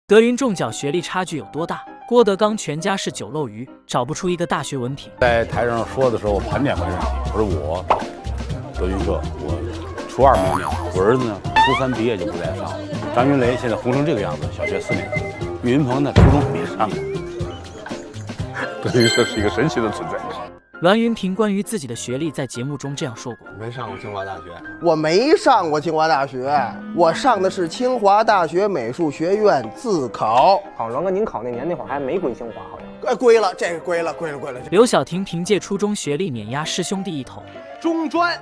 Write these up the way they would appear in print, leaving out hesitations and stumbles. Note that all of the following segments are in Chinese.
德云中脚学历差距有多大？郭德纲全家是酒漏鱼，找不出一个大学文凭。 在台上说的时候，我盘点过这问题。我说我德云社，我初2没念，我儿子呢初3毕业就不再上了。张云雷现在红成这个样子，小学4年级。岳云鹏呢初中没上过。德云社是一个神奇的存在。 栾云平关于自己的学历在节目中这样说过： 没上过清华大学， 我没上过清华大学，我上的是清华大学美术学院自考。 好，栾哥，您考那年那会儿还没归清华，好像。 归了，这个归了。 刘晓婷凭借初中学历碾压师兄弟一头。 中专。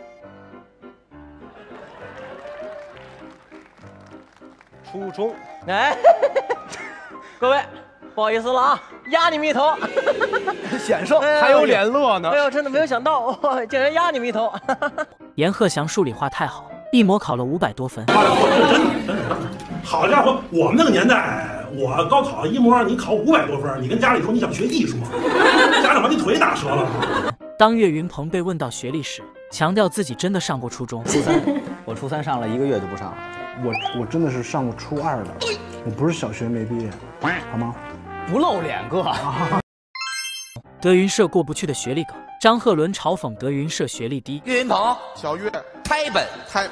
初中，哎，各位，不好意思了啊，压你们一头。 显瘦，还有脸乐呢。 哎呦，真的没有想到，竟然压你们一头。 阎鹤祥数理化太好，一模考了500多分。 好家伙，我们那个年代，我高考一模你考500多分，你跟家里说你想学艺术吗？家长把你腿打折了。 当岳云鹏被问到学历时，强调自己真的上过初中。 初3，我初3上了1个月就不上了。 我真的是上过初2的，我不是小学没毕业，好吗？ 不露脸哥。 德云社过不去的学历梗，张鹤伦嘲讽德云社学历低。 岳云鹏， 小岳， 胎本，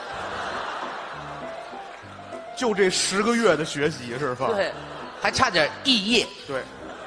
就这10个月的学习是吧？ 对，还差点肄业。 对，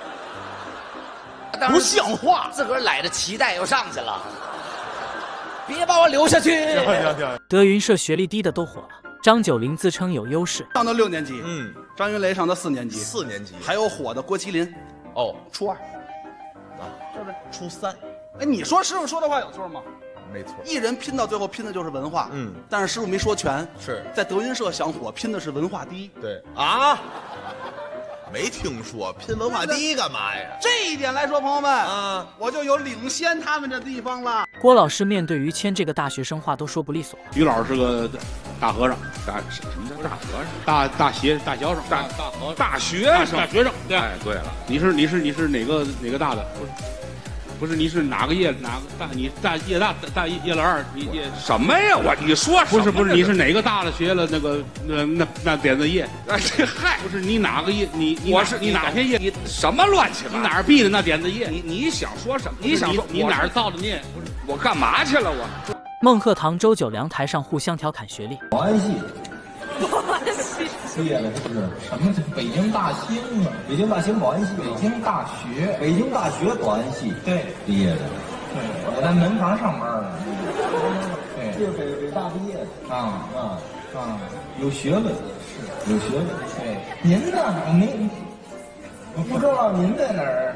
不像话，自个儿揽着脐带又上去了，别把我留下去。 行。 德云社学历低的都火了。张九龄自称有优势， 上到6年级，张云雷上到4年级 ，4年级， 还有火的郭麒麟， 哦， 初2， 是不是？初3， 哎，你说师傅说的话有错吗？ 没错， 一人拼到最后拼的就是文化，但是师傅没说全， 是在德云社想火拼的是文化第一， 对啊，没听说拼文化第一干嘛呀？ 这一点来说，朋友们，我就有领先他们的地方了。 郭老师面对于谦这个大学生话都说不利索。 于老师是个大和尚，什么叫大和尚？大学大学生，大学生。哎，对了，你是哪个大的？不是，你是哪个叶哪个大？你大叶了2，你什么呀？你说不是，你是哪个大的学了那点子叶？哎，这嗨，不是你哪个叶？你哪些叶？你什么乱七八糟？你哪儿闭的那点子叶？你想说什么？你想说你哪儿造的孽？不是我干嘛去了我？孟鹤堂、周九良台上互相调侃学历。 保安系毕业的是什么？北京大兴啊，北京大兴保安系，北京大学保安系对毕业的。对，我在门房上班呢。对，这是北大毕业的有学问是有学问。对，您呢？我不知道您在哪儿。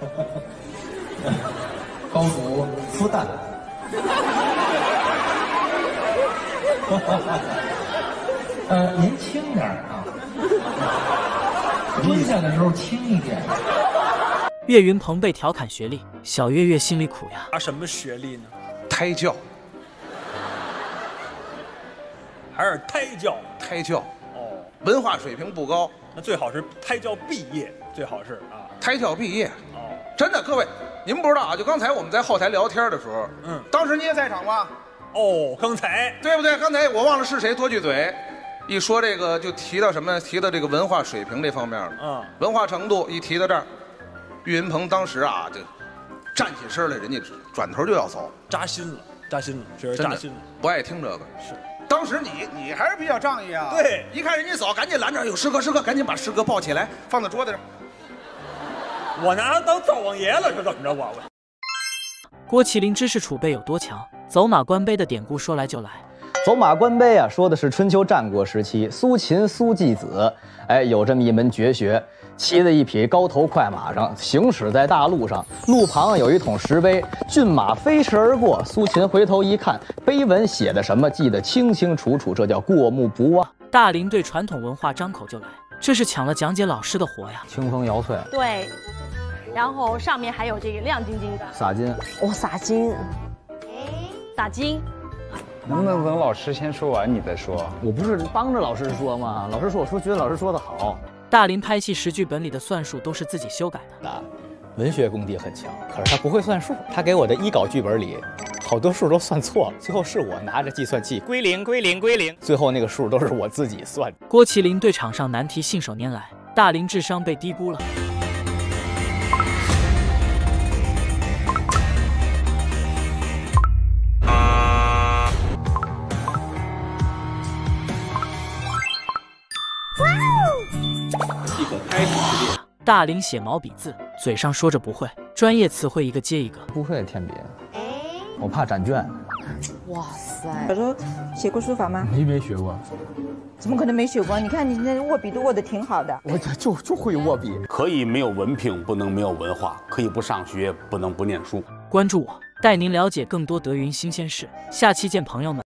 高祖孵蛋。您轻点啊，蹲下的时候轻一点。 岳云鹏被调侃学历，小岳岳心里苦呀。 他什么学历呢？ 胎教， 还是胎教？ 胎教哦， 文化水平不高， 那最好是胎教毕业，最好是啊， 胎教毕业。 哦， 真的，各位，您不知道啊，就刚才我们在后台聊天的时候，当时你也在场吗？ 哦，刚才对不对？刚才我忘了是谁多句嘴。一说这个就提到什么？提到这个文化水平这方面了。文化程度一提到这儿，岳云鹏当时啊就站起身来，人家转头就要走， 扎心了，确实扎心了。 不爱听这个。 是， 当时你还是比较仗义啊。 对， 一看人家走，赶紧拦着，有师哥，赶紧把师哥抱起来，放在桌子上。 我拿他当灶王爷了，是怎么着？我。 郭麒麟知识储备有多强？走马观碑的典故说来就来。 走马观碑啊，说的是春秋战国时期，苏秦苏季子，有这么一门绝学，骑在一匹高头快马上，行驶在大路上，路旁有一桶石碑，骏马飞驰而过。苏秦回头一看，碑文写的什么，记得清清楚楚，这叫过目不忘。 大林对传统文化张口就来，这是抢了讲解老师的活呀。 清风摇翠， 对，然后上面还有这个亮晶晶的撒金， 撒金，撒金。 能不能等老师先说完你再说？ 我不是帮着老师说吗？老师说，我觉得老师说的好。 大林拍戏时剧本里的算术都是自己修改的。 文学功底很强，可是他不会算数。他给我的一稿剧本里，好多数都算错了，最后是我拿着计算器归零，最后那个数都是我自己算。 郭麒麟对场上难题信手拈来， 大林智商被低估了。 即可开始试练。 大林写毛笔字，嘴上说着不会，专业词汇一个接一个。 不会添笔，我怕展卷。 哇塞！小时候写过书法吗？ 没学过。 怎么可能没学过？你看你那握笔都握得挺好的。 我就会握笔。 可以没有文凭，不能没有文化；可以不上学，不能不念书。 关注我，带您了解更多德云新鲜事。下期见，朋友们。